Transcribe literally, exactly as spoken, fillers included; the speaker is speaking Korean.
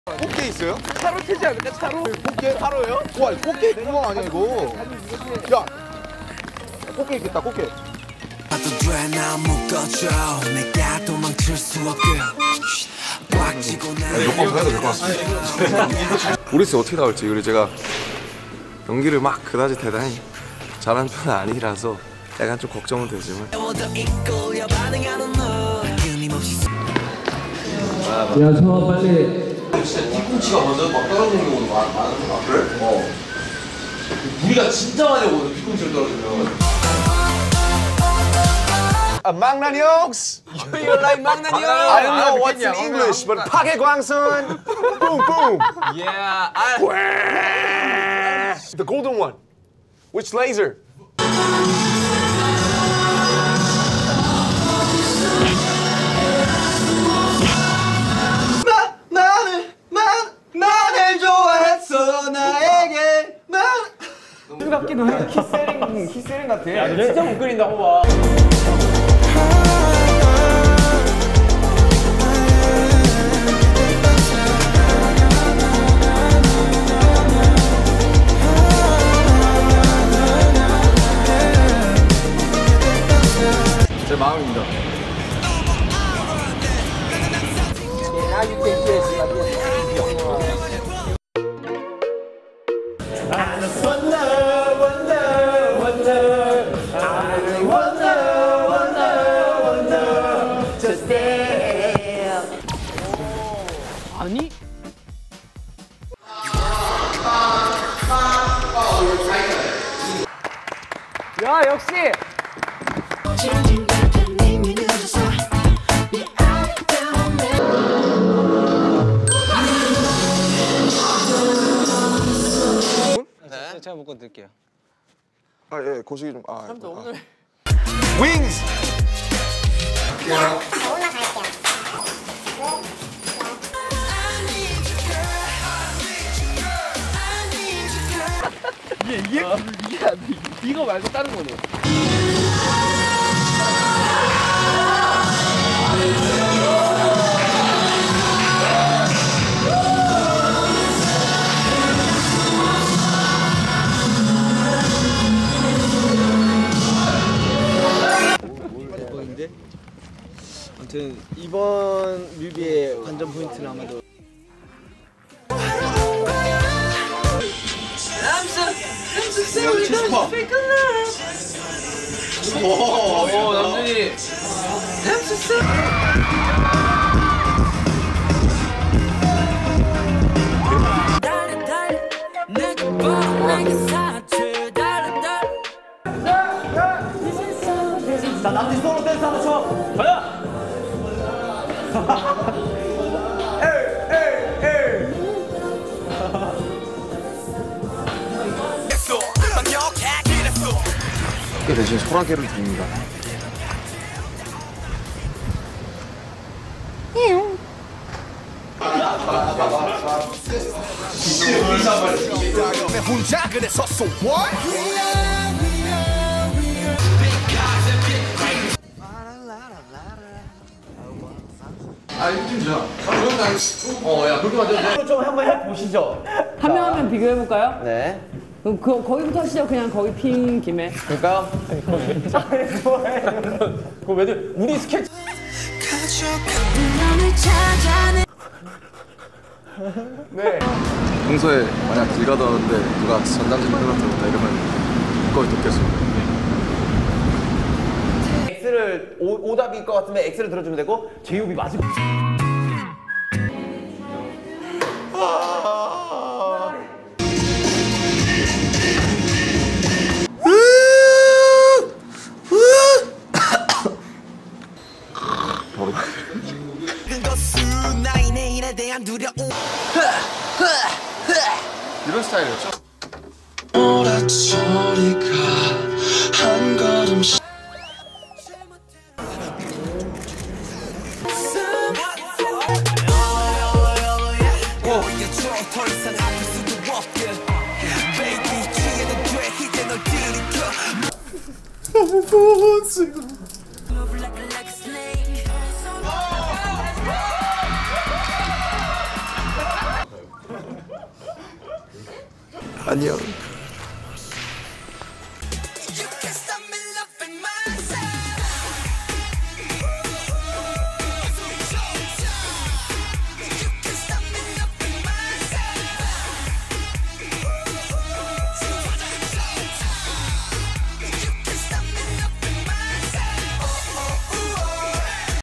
꽃게 있어요? 차로 캐지 않을까? 차로? 꽃게? 차로요? 와, 꽃게 구멍 아니야 이거? 야, 꽃게 있겠다, 꽃게. 녹방 해도 될 것 같습니다. 모르겠어요 어떻게 나올지. 그리고 제가 연기를 막 그다지 대단히 잘하는 편은 아니라서 약간 좀 걱정은 되지만. 야, 저 빨리. 진짜 뒤꿈치가 먼저 막 떨어지는 경우도 많은 거 그래? 어. 무리가 진짜 많이 오거든 뒤꿈치를 떨어지면. 아, 망나니 형스. You like 망나니 형? I don't know what's in English, but 파괴광선. Boom, boom. Yeah, I... The golden one. Which laser? 나, 나는, 난, 나를 좋아했어, 나에게, 난. 술 같기도 해. 키스링, 키스링 같아. 야, 진짜 못 그린다, 호바. 제 마음입니다. 아니? 야, 역시! 네, 제가 먹고 드릴게요. 아, 예, 거시기 좀. 아, 사람들 오늘 윙스. 이게 이게 이게 안 돼. 이거 말고 다른 거는. 아무튼 이번 뮤비의 관전 포인트는 아마도 오, 남준이. 자, 남진 솔로 댄스 한번 쳐! 가자! 꽃게 대신 소라게를 드립니다. 혼자 그래서 so what? 아 이거 진짜. 어야 그렇게 맞아. 좀 한번 해보시죠. 한 명 한 명 비교해볼까요? 네. 그럼 그, 거기부터 하시죠. 그냥 거기 핀 김에. 그럴까요? 좋아해. 그거 왜들 우리 스케치. 네. 평소에 만약 길 가다는데 누가 전단지 만들어 들었다 이러면 거의 돕겠습니다. X를 오, 오답일 것 같으면 X를 들어주면 되고 제이홉이 맞을. 이런 스타일이었죠? 한 걸음씩 안녕.